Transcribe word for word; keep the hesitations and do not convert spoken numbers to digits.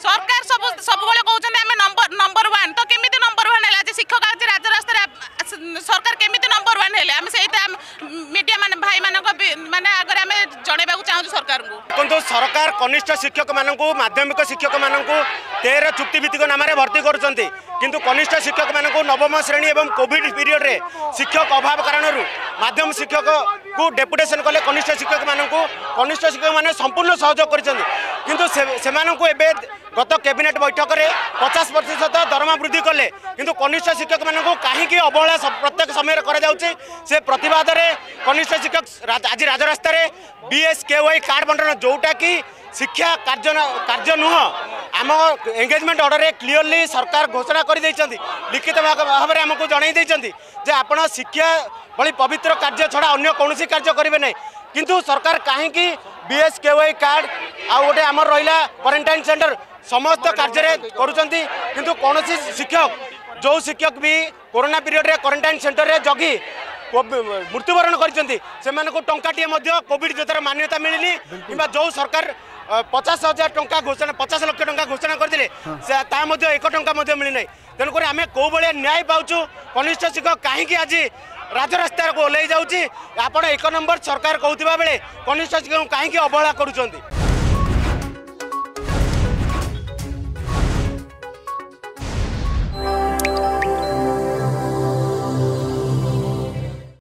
सरकार सब सब कहते आम नंबर नंबर वन तो केमी नंबर वन है आज शिक्षक आज राजरास्ता सरकार केमी नंबर वन है आम से मीडिया मान भाई मान माने आगे आम जनवा चाहूँ सरकार को देखो सरकार कनिष्ठ शिक्षक मानक माध्यमिक शिक्षक मानक तेरह चुक्तिभित्तिक नाम भर्ती करुँच किंतु कनिष्ठ शिक्षक मानक नवम श्रेणी एवं कोविड पीरियड रे शिक्षक अभाव कारण माध्यम शिक्षक को डेपुटेशन कले कनिष्ठ शिक्षक मानक कनिष्ठ शिक्षक मैंने संपूर्ण सहयोग कर गत कैबिनेट बैठक में पचास प्रतिशत दरमा वृद्धि कले किंतु कनिष्ठ शिक्षक मानक कहीं अवहेला प्रत्येक समय से प्रतिवाद में कनिष्ठ शिक्षक आज राजरास्ता बीएस के वाई कार्ड बंटन जोटा कि शिक्षा कार्य कार्य नुह आम एंगेजमेंट ऑर्डर क्लीयरली सरकार घोषणा कर लिखित भाव में आमको जन आपण शिक्षा भली पवित्र कार्य छड़ा अन्य कौन कार्य करेंगे ना किंतु सरकार कहीं बीएस के वाई कार्ड आउ गोटे आम रहा क्वारंटाइन सेंटर समस्त कार्य करुँच किंतु कौन शिक्षक जो शिक्षक भी कोरोना पीरियड रे क्वारंटाइन सेंटर रे जगी मृत्युवरण कर टंकाटे कोविड जोतार मान्यता मिलनी कि जो सरकार पचास हजार टंका घोषणा पचास लक्ष टंका घोषणा करते एक टंका मिलना तेणुक आम कौ भाया न्याय पाचु कनिष्ठ शिक्षक कहीं आज राजरास्ता को ओल्लै जाऊँगी आप एक नंबर सरकार कहता बेले कनिष्ठ शिक्षक कहीं अवहेला करुँच।